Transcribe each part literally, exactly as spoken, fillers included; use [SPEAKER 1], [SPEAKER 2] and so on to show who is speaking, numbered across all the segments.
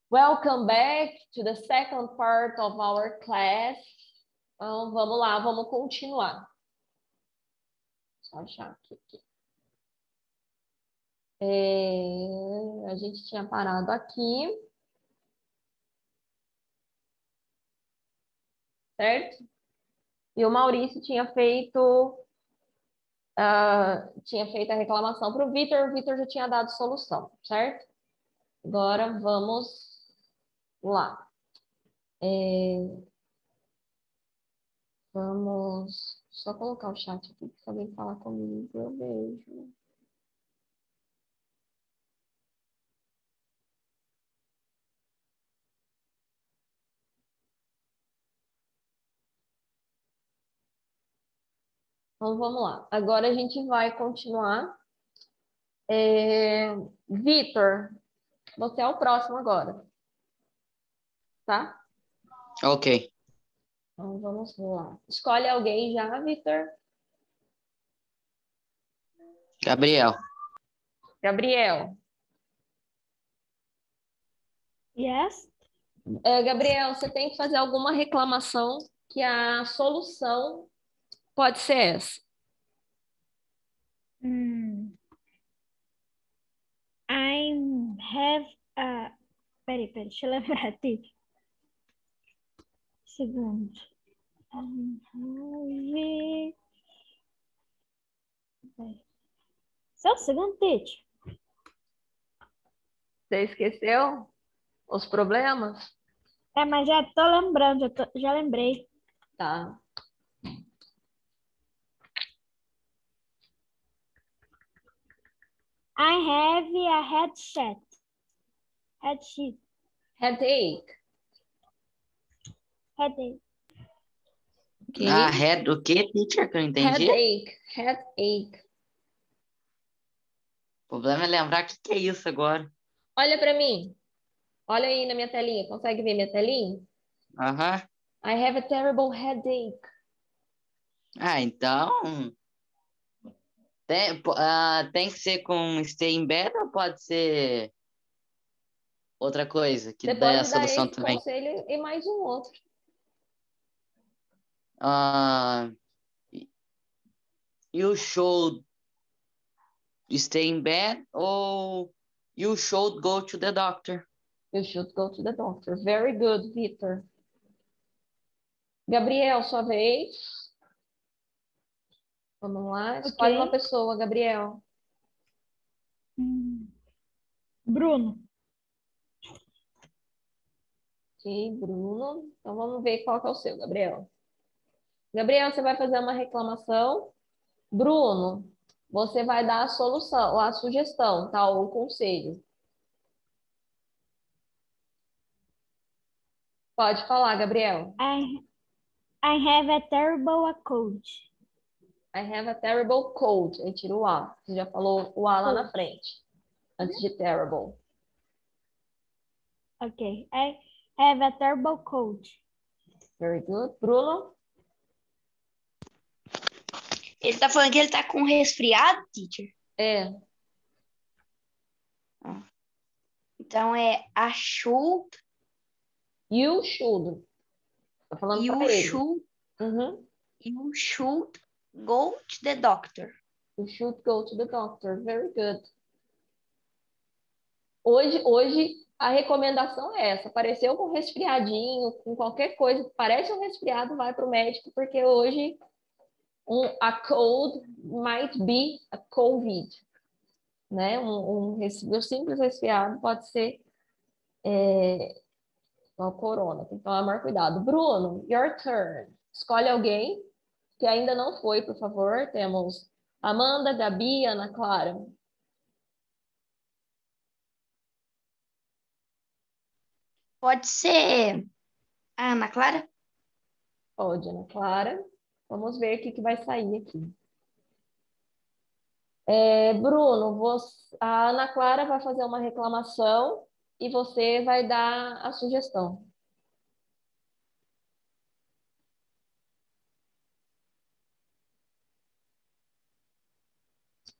[SPEAKER 1] Welcome back to the second part of our class. Então, vamos lá, vamos continuar. Só achar aqui. aqui. É, a gente tinha parado aqui. Certo? E o Maurício tinha feito, uh, tinha feito a reclamação para o Vitor. O Vitor já tinha dado solução, certo? Agora vamos lá. É, vamos só colocar o chat aqui, se alguém falar comigo, eu vejo. Então, vamos lá. Agora a gente vai continuar. É... Vitor, você é o próximo agora. Tá?
[SPEAKER 2] Ok.
[SPEAKER 1] Então, vamos lá. Escolhe alguém já, Vitor.
[SPEAKER 2] Gabriel.
[SPEAKER 1] Gabriel.
[SPEAKER 3] Yes.
[SPEAKER 1] É, Gabriel, você tem que fazer alguma reclamação que a solução pode ser essa.
[SPEAKER 3] Hmm. I have a... Peraí, peraí, deixa eu lembrar aqui. Segundo. I have... Só um segundo, Tite.
[SPEAKER 1] Você esqueceu os problemas?
[SPEAKER 3] É, mas já tô lembrando, já, tô- já lembrei.
[SPEAKER 1] Tá.
[SPEAKER 3] I have a headset. Headset.
[SPEAKER 1] Headache.
[SPEAKER 3] Headache.
[SPEAKER 1] Ok?
[SPEAKER 2] Ah, head, o que, teacher? Que eu não entendi.
[SPEAKER 1] Headache. Headache.
[SPEAKER 2] O problema é lembrar o que, que é isso agora.
[SPEAKER 1] Olha para mim. Olha aí na minha telinha. Consegue ver minha telinha?
[SPEAKER 2] Aham.
[SPEAKER 1] I have a terrible headache.
[SPEAKER 2] Ah, então... Tem, po- ah, tem que ser com stay in bed ou pode ser outra coisa que
[SPEAKER 1] Você
[SPEAKER 2] dê a
[SPEAKER 1] pode dar
[SPEAKER 2] solução
[SPEAKER 1] esse
[SPEAKER 2] também?
[SPEAKER 1] conselho e mais um outro.
[SPEAKER 2] Ah, you should stay in bed or you should go to the doctor.
[SPEAKER 1] You should go to the doctor. Very good, Victor. Gabriel, sua vez. Vamos lá. Escolhe
[SPEAKER 3] Ok.
[SPEAKER 1] uma pessoa, Gabriel.
[SPEAKER 3] Hum. Bruno.
[SPEAKER 1] Ok, Bruno. Então vamos ver qual que é o seu, Gabriel. Gabriel, você vai fazer uma reclamação. Bruno, você vai dar a solução, ou a sugestão, tá? Ou o conselho. Pode falar, Gabriel.
[SPEAKER 3] I, I have a terrible cold.
[SPEAKER 1] I have a terrible cold. Aí tira o A. Você já falou o A lá na
[SPEAKER 3] Cold.
[SPEAKER 1] frente. Antes de terrible.
[SPEAKER 3] Ok. I have a terrible cold.
[SPEAKER 1] Very good. Bruno?
[SPEAKER 4] Ele tá falando que ele tá com resfriado, teacher?
[SPEAKER 1] É.
[SPEAKER 4] Então é a should,
[SPEAKER 1] You should. Tá falando
[SPEAKER 4] you
[SPEAKER 1] pra ele.
[SPEAKER 4] should,
[SPEAKER 1] Uhum.
[SPEAKER 4] you should go to the doctor.
[SPEAKER 1] You should go to the doctor. Very good. Hoje, hoje a recomendação é essa. Apareceu com resfriadinho, com qualquer coisa que parece um resfriado, vai para o médico, porque hoje um, a cold might be a COVID, né? Um, um, res- um simples resfriado pode ser é, o corona. Tem que tomar maior cuidado. Bruno, your turn. Escolhe alguém que ainda não foi, por favor. Temos Amanda, Gabi, Ana Clara.
[SPEAKER 4] Pode ser a Ana Clara?
[SPEAKER 1] Pode, Ana Clara. Vamos ver o que, que vai sair aqui. É, Bruno, você- a Ana Clara vai fazer uma reclamação e você vai dar a sugestão.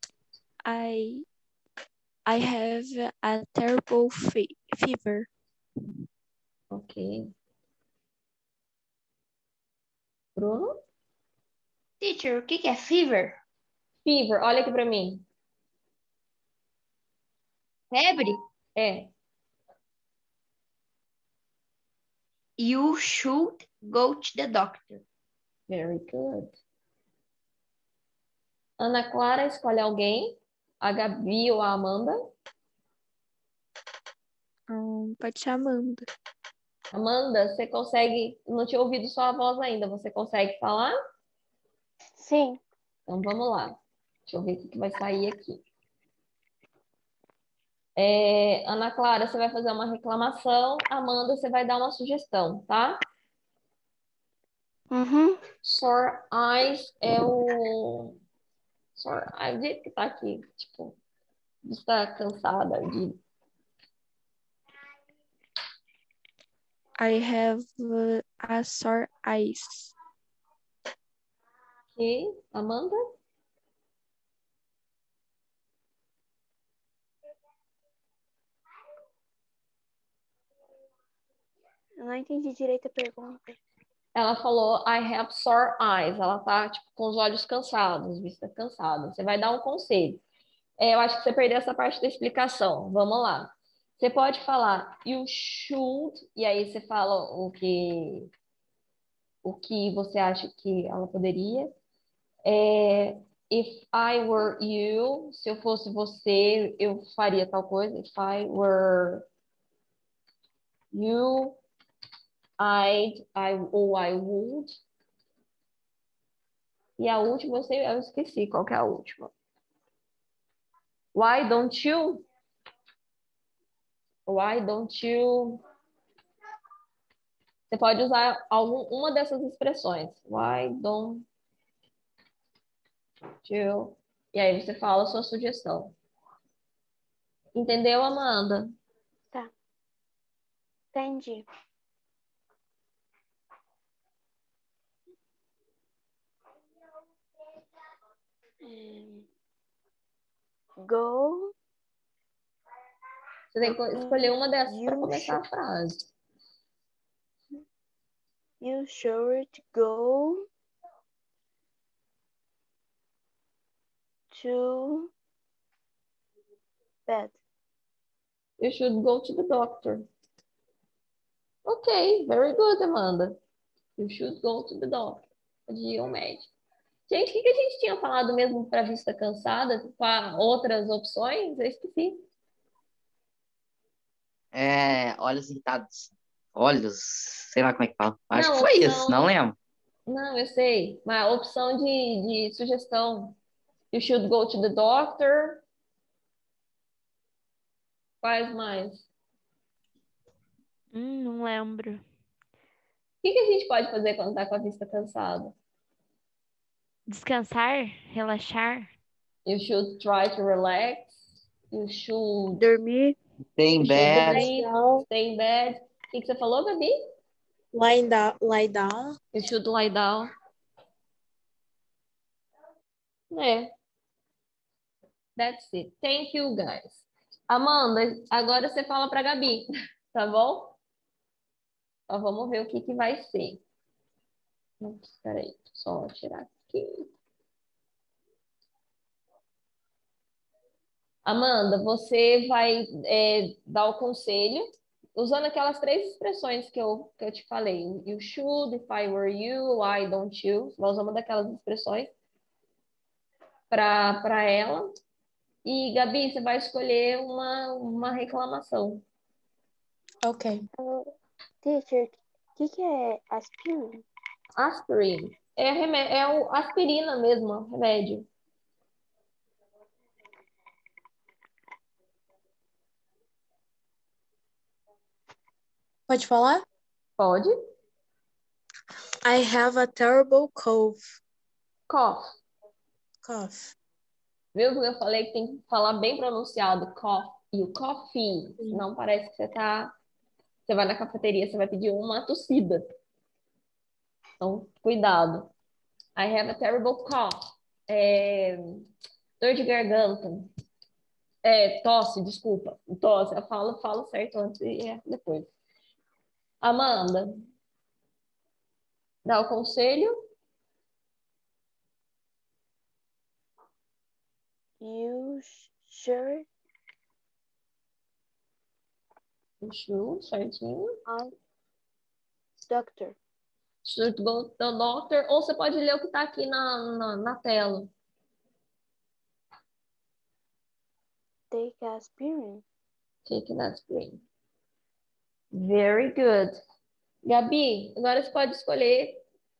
[SPEAKER 5] I I have a terrible fe fever.
[SPEAKER 1] Ok. Bruno?
[SPEAKER 4] Teacher, o que que é fever?
[SPEAKER 1] Fever, olha aqui para mim.
[SPEAKER 4] Febre?
[SPEAKER 1] É.
[SPEAKER 4] You should go to the doctor.
[SPEAKER 1] Very good. Ana Clara, escolhe alguém. A Gabi ou a Amanda?
[SPEAKER 5] Hum, pode ser Amanda.
[SPEAKER 1] Amanda, você consegue... Não tinha ouvido sua voz ainda. Você consegue falar?
[SPEAKER 6] Sim.
[SPEAKER 1] Então, vamos lá. Deixa eu ver o que que vai sair aqui. É, Ana Clara, você vai fazer uma reclamação. Amanda, você vai dar uma sugestão, tá?
[SPEAKER 6] Uhum.
[SPEAKER 1] Sore eyes é o... Sore eyes, o jeito que tá aqui. Tipo, está cansada de...
[SPEAKER 5] I have uh, a sore eyes.
[SPEAKER 1] Ok, Amanda?
[SPEAKER 6] Eu não entendi direito a pergunta.
[SPEAKER 1] Ela falou, I have sore eyes. Ela tá, tipo, com os olhos cansados, vista cansada. Você vai dar um conselho. É, eu acho que você perdeu essa parte da explicação. Vamos lá. Você pode falar, you should, e aí você fala o que, o que você acha que ela poderia. É, if I were you, se eu fosse você, eu faria tal coisa. If I were you, I'd, I, ou I would. E a última, eu, sei, eu esqueci qual que é a última. Why don't you? Why don't you? Você pode usar algum, uma dessas expressões. Why don't you? E aí você fala a sua sugestão. Entendeu, Amanda?
[SPEAKER 6] Tá. Entendi. É, Go.
[SPEAKER 1] Você tem que escolher uma dessas para
[SPEAKER 6] You
[SPEAKER 1] começar a
[SPEAKER 6] should.
[SPEAKER 1] frase.
[SPEAKER 6] You should go to bed.
[SPEAKER 1] You should go to the doctor. Ok, very good, Amanda. You should go to the doctor. Pode ir ao médico. Gente, o que que a gente tinha falado mesmo para vista cansada? Com outras opções? Eu esqueci.
[SPEAKER 2] É, olhos irritados. Olhos, sei lá como é que fala. Acho que
[SPEAKER 1] Não,
[SPEAKER 2] foi isso, não
[SPEAKER 1] opção.
[SPEAKER 2] lembro.
[SPEAKER 1] Não, eu sei. Mas opção de, de sugestão. You should go to the doctor. Quais mais? O
[SPEAKER 3] Hum, não lembro.
[SPEAKER 1] que que a gente pode fazer quando tá com a vista cansada?
[SPEAKER 3] Descansar? Relaxar?
[SPEAKER 1] You should try to relax. You should,
[SPEAKER 6] Dormir.
[SPEAKER 2] Tem
[SPEAKER 1] you should
[SPEAKER 2] bad.
[SPEAKER 1] sleep.
[SPEAKER 7] Down,
[SPEAKER 1] Stay in bed. O que que você falou, Gabi?
[SPEAKER 7] lie down, lie down.
[SPEAKER 1] You should lie down. É, that's it. Thank you, guys. Amanda, agora você fala pra Gabi, tá bom? Então vamos ver o que que vai ser. Ups, peraí, só tirar aqui. Amanda, você vai é, dar o conselho usando aquelas três expressões que eu, que eu te falei. You should, if I were you, why don't you? Você vai usar uma daquelas expressões para para ela. E, Gabi, você vai escolher uma, uma reclamação.
[SPEAKER 7] Ok.
[SPEAKER 6] Uh, teacher, o que que é aspirina?
[SPEAKER 1] Aspirin. É, remé- é o aspirina mesmo, remédio.
[SPEAKER 7] Pode falar?
[SPEAKER 1] Pode?
[SPEAKER 7] I have a terrible cough.
[SPEAKER 1] Cough.
[SPEAKER 7] Cough.
[SPEAKER 1] Viu? Eu falei que tem que falar bem pronunciado. Cough. E o coffee. Senão parece que você tá... Você vai na cafeteria, você vai pedir uma tossida. Então, cuidado. I have a terrible cough. É, dor de garganta. É, tosse, desculpa. Tosse. Eu falo, falo certo antes e é depois. Amanda, dá o conselho?
[SPEAKER 6] You sure
[SPEAKER 1] Should, certinho.
[SPEAKER 6] ask doctor.
[SPEAKER 1] Should go to the doctor. Ou você pode ler o que está aqui na, na, na tela.
[SPEAKER 6] Take aspirin.
[SPEAKER 1] Take that screen. Very good. Gabi, agora você pode escolher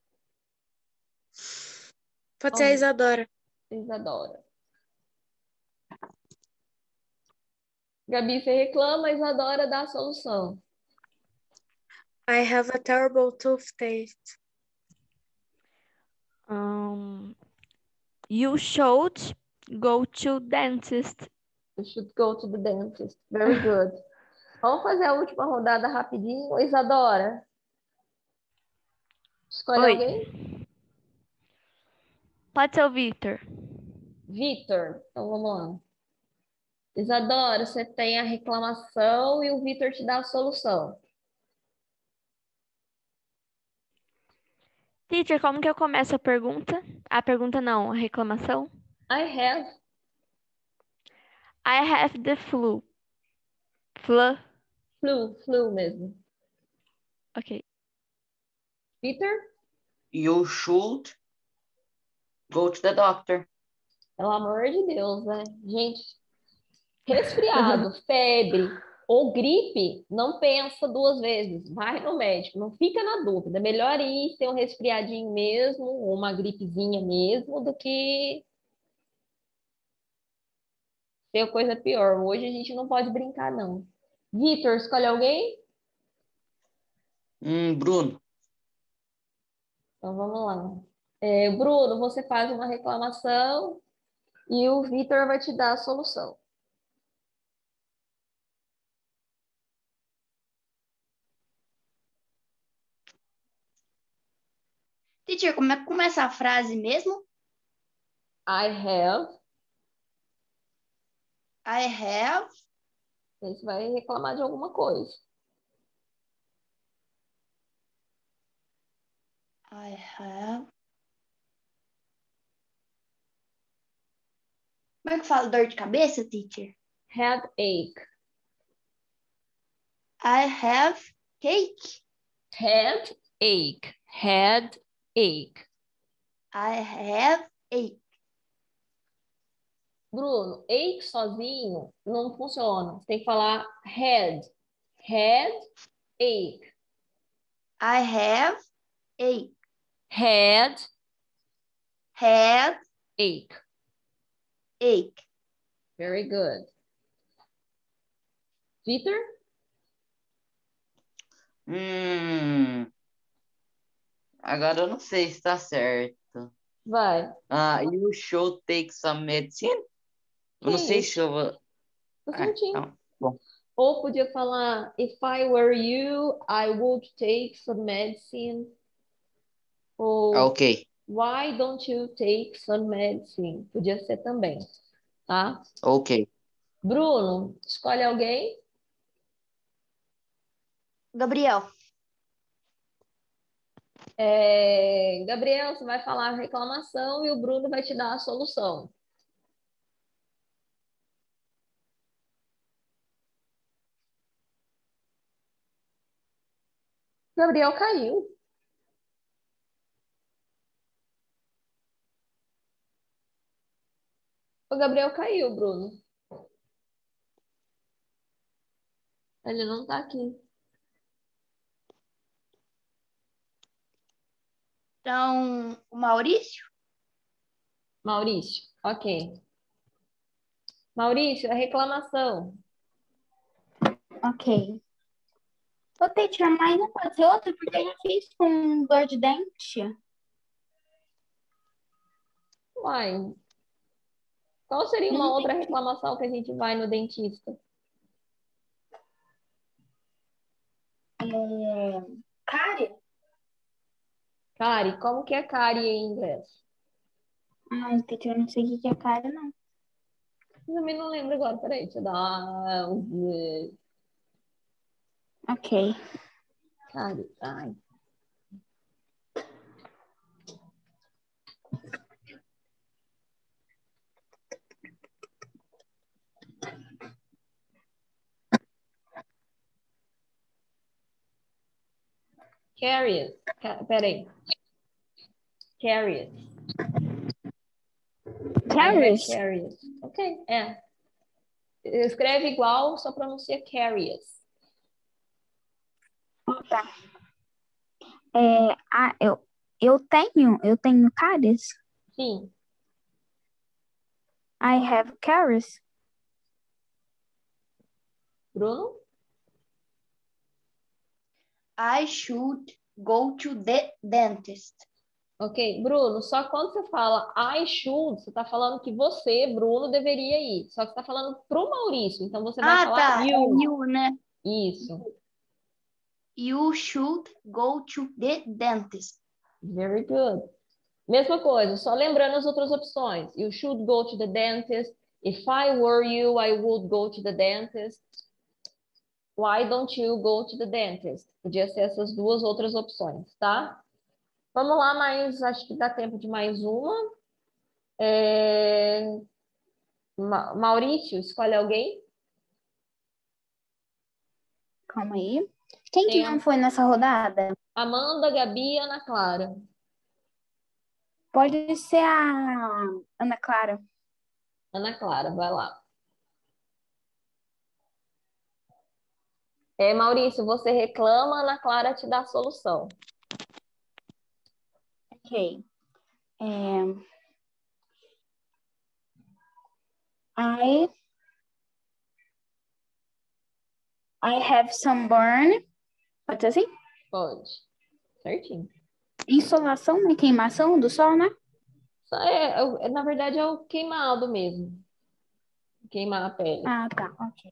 [SPEAKER 7] Pode ser a Isadora.
[SPEAKER 1] Isadora. Gabi, você reclama, Isadora dá a solução.
[SPEAKER 7] I have a terrible toothpaste.
[SPEAKER 5] Um, you should go to dentist.
[SPEAKER 1] You should go to the dentist. Very good. Vamos fazer a última rodada rapidinho. Isadora, escolhe
[SPEAKER 5] Oi.
[SPEAKER 1] alguém?
[SPEAKER 5] Pode ser o Victor.
[SPEAKER 1] Vitor. Então vamos lá. Isadora, você tem a reclamação e o Vitor te dá a solução.
[SPEAKER 5] Teacher, como que eu começo a pergunta? A pergunta não, a reclamação.
[SPEAKER 1] I have.
[SPEAKER 5] I have the flu. Flu.
[SPEAKER 1] Flu, flu mesmo.
[SPEAKER 5] Ok.
[SPEAKER 1] Vitor?
[SPEAKER 2] You should go to the doctor.
[SPEAKER 1] Pelo amor de Deus, né? Gente, resfriado, febre ou gripe, não pensa duas vezes. Vai no médico, não fica na dúvida. Melhor ir ter um resfriadinho mesmo, ou uma gripezinha mesmo, do que ter coisa pior. Hoje a gente não pode brincar, não. Vitor, escolhe alguém?
[SPEAKER 2] Hum, Bruno.
[SPEAKER 1] Então vamos lá. É, Bruno, você faz uma reclamação e o Vitor vai te dar a solução.
[SPEAKER 4] Teacher, como é que começa a frase mesmo?
[SPEAKER 1] I have.
[SPEAKER 4] I have.
[SPEAKER 1] Você vai reclamar de alguma coisa.
[SPEAKER 4] I have. Como é que fala dor de cabeça, teacher?
[SPEAKER 1] Headache.
[SPEAKER 4] I have cake.
[SPEAKER 1] Headache. Headache.
[SPEAKER 4] I have ache.
[SPEAKER 1] Bruno, ache sozinho não funciona. Você tem que falar head. Headache.
[SPEAKER 4] I have ache.
[SPEAKER 1] Headache.
[SPEAKER 4] Have ache.
[SPEAKER 1] Very good. Vitor?
[SPEAKER 2] Hum, agora eu não sei se tá certo.
[SPEAKER 1] Vai.
[SPEAKER 2] Ah, you should take some medicine? Eu não
[SPEAKER 1] Que
[SPEAKER 2] sei
[SPEAKER 1] isso?
[SPEAKER 2] se eu vou.
[SPEAKER 1] Tá
[SPEAKER 2] Ah,
[SPEAKER 1] certinho.
[SPEAKER 2] então, bom.
[SPEAKER 1] Ou podia falar, if I were you, I would take some medicine. Ou
[SPEAKER 2] Ah, ok,
[SPEAKER 1] why don't you take some medicine? Podia ser também, tá?
[SPEAKER 2] ok.
[SPEAKER 1] Bruno, escolhe alguém.
[SPEAKER 4] Gabriel.
[SPEAKER 1] É, Gabriel, você vai falar a reclamação e o Bruno vai te dar a solução. Gabriel caiu. O Gabriel caiu, Bruno. Ele não tá aqui.
[SPEAKER 4] Então, o Maurício?
[SPEAKER 1] Maurício, ok. Maurício, a reclamação.
[SPEAKER 8] Ok. Ô, teacher, mas não pode ser outra, porque eu já fiz com dor de dente.
[SPEAKER 1] Uai, qual seria uma
[SPEAKER 8] Não
[SPEAKER 1] outra reclamação que a gente vai no dentista?
[SPEAKER 8] É... Cárie?
[SPEAKER 1] Cárie, como que é cárie em inglês?
[SPEAKER 8] Ai, teacher, eu não sei o que que é cárie, não.
[SPEAKER 1] Eu também não lembro agora, peraí, deixa eu dar uma...
[SPEAKER 8] Ok.
[SPEAKER 1] Carries. Ai. Carries. Ca- Peraí. Carries. I have
[SPEAKER 8] Carries.
[SPEAKER 1] carries. Ok, é. Escreve igual, só pronuncia carries.
[SPEAKER 8] Tá. É, ah, eu, eu tenho, eu tenho carries.
[SPEAKER 1] Sim.
[SPEAKER 8] I have carries.
[SPEAKER 1] Bruno?
[SPEAKER 4] I should go to the dentist.
[SPEAKER 1] Ok. Bruno, só quando você fala I should, você está falando que você, Bruno, deveria ir. Só que você está falando pro Maurício. Então você vai
[SPEAKER 4] Ah,
[SPEAKER 1] falar
[SPEAKER 4] tá. É
[SPEAKER 1] you.
[SPEAKER 4] you, né?
[SPEAKER 1] Isso.
[SPEAKER 4] You should go to the dentist.
[SPEAKER 1] Very good. Mesma coisa, só lembrando as outras opções. You should go to the dentist. If I were you, I would go to the dentist. Why don't you go to the dentist? Podia ser essas duas outras opções, tá? Vamos lá, mas acho que dá tempo de mais uma. É... Ma- Maurício, escolhe alguém.
[SPEAKER 8] Calma aí. Quem que
[SPEAKER 1] Tem
[SPEAKER 8] não
[SPEAKER 1] a
[SPEAKER 8] foi nessa rodada?
[SPEAKER 1] Amanda, Gabi e Ana Clara.
[SPEAKER 8] Pode ser a Ana Clara.
[SPEAKER 1] Ana Clara, vai lá. É, Maurício, você reclama, Ana Clara te dá a solução.
[SPEAKER 8] Ok. É, I, I have sunburn. Pode ser assim?
[SPEAKER 1] Pode. Certinho.
[SPEAKER 8] Insolação, né? Queimação do sol, né?
[SPEAKER 1] Só é, é o- é, na verdade, é o queimado mesmo. Queimar a pele.
[SPEAKER 8] Ah, tá. Ok.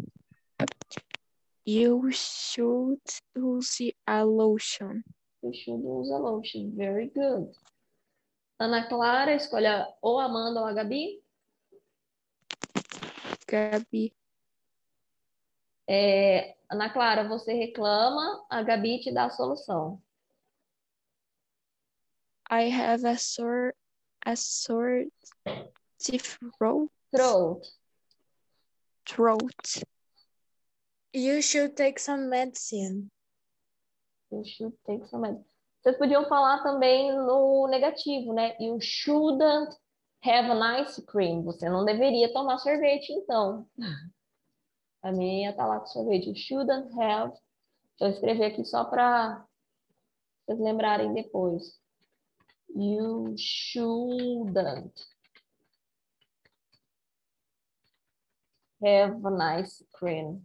[SPEAKER 7] You should use a lotion.
[SPEAKER 1] You should use a lotion. Very good. Ana Clara, escolha ou a Amanda ou a Gabi.
[SPEAKER 7] Gabi.
[SPEAKER 1] É, Ana Clara, você reclama, a Gabi te dá a solução.
[SPEAKER 7] I have a sore, a sore throat.
[SPEAKER 1] Throat.
[SPEAKER 7] Throat. You should take some medicine.
[SPEAKER 1] You should take some medicine. Vocês podiam falar também no negativo, né? You shouldn't have an ice cream. Você não deveria tomar sorvete, então. A minha tá lá com sorvete. You shouldn't have. Deixa eu escrever aqui só para vocês lembrarem depois. You shouldn't have an ice cream.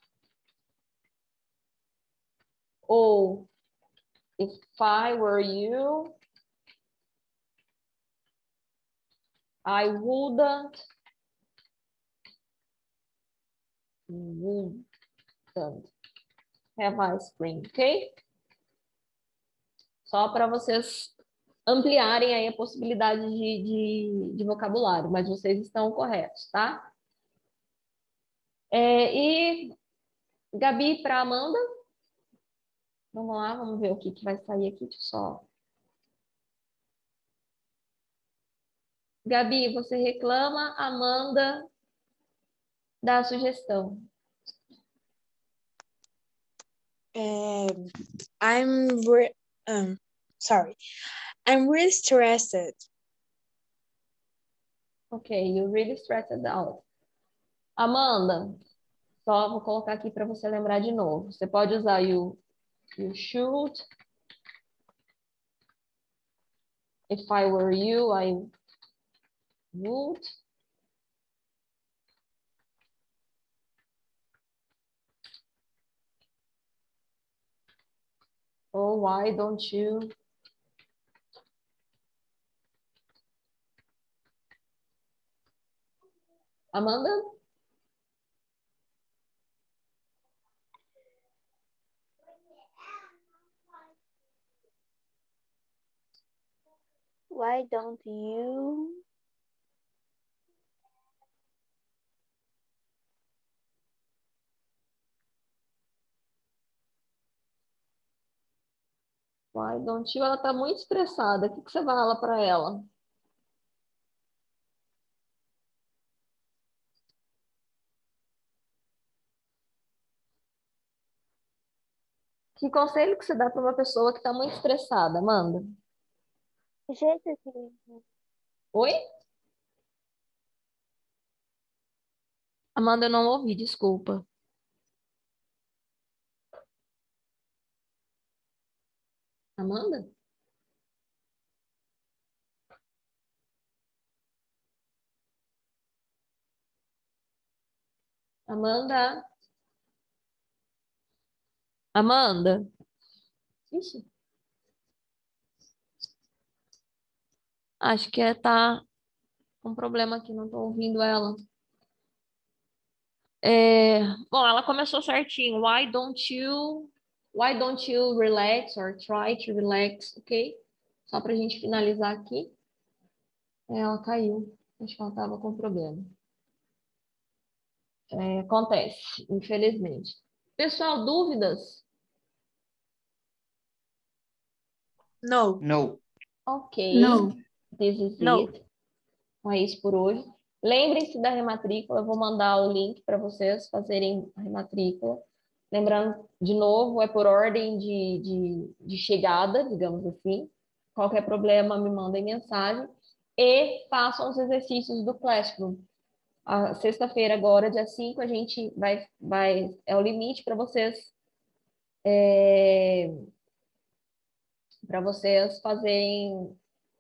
[SPEAKER 1] Ou, if I were you, I wouldn't, wouldn't have ice cream, ok? Só para vocês ampliarem aí a possibilidade de, de, de vocabulário, mas vocês estão corretos, tá? É, e Gabi para Amanda. Vamos lá, vamos ver o que, que vai sair aqui. Deixa eu só. Gabi, você reclama, Amanda dá a sugestão.
[SPEAKER 7] Um, I'm re- um sorry. I'm really stressed.
[SPEAKER 1] Ok, you really stressed out. Amanda, só vou colocar aqui para você lembrar de novo. Você pode usar you, you should. If I were you, I would. Or why don't you? Amanda?
[SPEAKER 6] Why don't you?
[SPEAKER 1] Why don't you? Ela tá muito estressada. O que que você fala para ela? Que conselho que você dá para uma pessoa que está muito estressada, Amanda?
[SPEAKER 6] Gente, assim,
[SPEAKER 1] Oi? Amanda, eu não ouvi, desculpa. Amanda? Amanda? Amanda? Ixi, acho que é, tá com problema aqui, não tô ouvindo ela. É, bom, ela começou certinho. Why don't you, why don't you relax or try to relax, ok? Só pra gente finalizar aqui. Ela caiu. Acho que ela tava com problema. É, acontece, infelizmente. Pessoal, dúvidas?
[SPEAKER 7] No.
[SPEAKER 2] No.
[SPEAKER 1] Ok.
[SPEAKER 8] Não.
[SPEAKER 1] This is
[SPEAKER 5] No.
[SPEAKER 1] it. Então é isso por hoje. Lembrem-se da rematrícula, eu vou mandar o link para vocês fazerem a rematrícula. Lembrando, de novo, é por ordem de, de, de chegada, digamos assim. Qualquer problema, me mandem mensagem. E façam os exercícios do Classroom. A sexta-feira, agora, dia cinco, a gente vai, vai é o limite para vocês, é, para vocês fazerem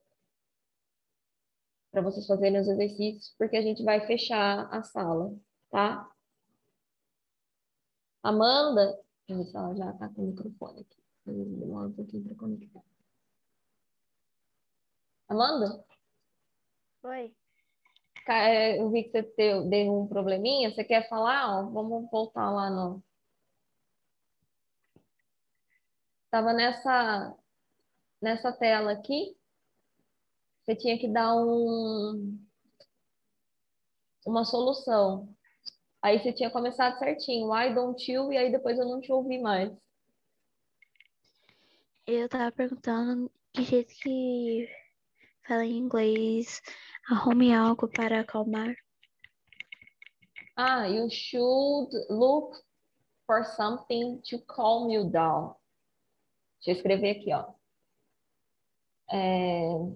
[SPEAKER 1] para vocês fazerem os exercícios, porque a gente vai fechar a sala, tá? Amanda, deixa eu ver se ela já tá com o microfone aqui. Demora um pouquinho para conectar. Amanda,
[SPEAKER 6] oi.
[SPEAKER 1] ca- é, eu vi que você teve, deu um probleminha. Você quer falar? Ó, vamos voltar lá no. Tava nessa nessa tela aqui. Você tinha que dar um, uma solução. Aí você tinha começado certinho. Why don't you? E aí depois eu não te ouvi mais.
[SPEAKER 5] Eu tava perguntando que jeito que fala em inglês, arrume algo para acalmar.
[SPEAKER 1] Ah, you should look for something to calm you down. Deixa eu escrever aqui, ó. É,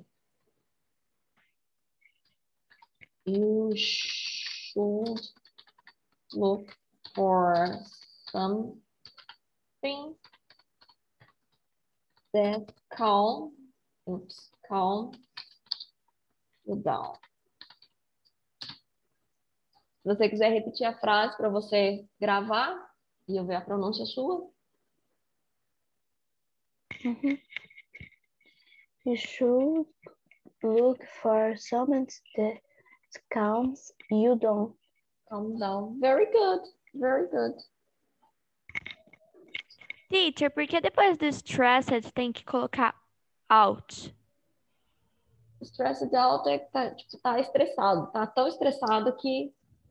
[SPEAKER 1] you should look for something that calm, oops, calm you down. Se você quiser repetir a frase para você gravar e eu ver a pronúncia sua.
[SPEAKER 6] Uhum. You should look for something that calms you down.
[SPEAKER 1] Calm down. Very good, very good.
[SPEAKER 5] Teacher, por que depois do stressed tem que colocar out?
[SPEAKER 1] Stressed out é que tá, tipo, tá estressado. Tá tão estressado que,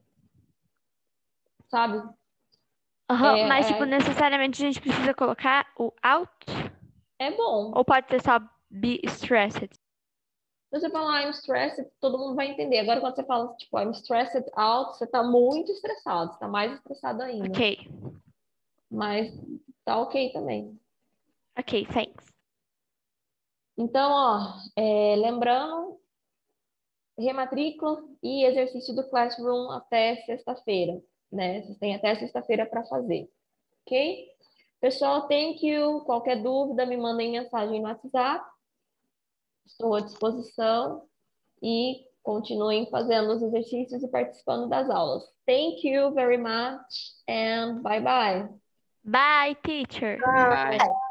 [SPEAKER 1] sabe?
[SPEAKER 5] Aham,
[SPEAKER 1] É,
[SPEAKER 5] mas, tipo,
[SPEAKER 1] é,
[SPEAKER 5] necessariamente a gente precisa colocar o out?
[SPEAKER 1] é bom.
[SPEAKER 5] Ou pode ser só be stressed?
[SPEAKER 1] Se você falar I'm stressed, todo mundo vai entender. Agora, quando você fala, tipo, I'm stressed out, você tá muito estressado. Você tá mais estressado ainda.
[SPEAKER 5] Ok.
[SPEAKER 1] Mas tá ok também.
[SPEAKER 5] Ok, thanks.
[SPEAKER 1] Então, ó, é, lembrando, rematrícula e exercício do Classroom até sexta-feira, né? Vocês têm até sexta-feira para fazer, ok? Pessoal, thank you. Qualquer dúvida, me mandem mensagem no WhatsApp. Estou à disposição e continuem fazendo os exercícios e participando das aulas. Thank you very much and bye bye.
[SPEAKER 5] Bye, teacher.
[SPEAKER 2] Bye.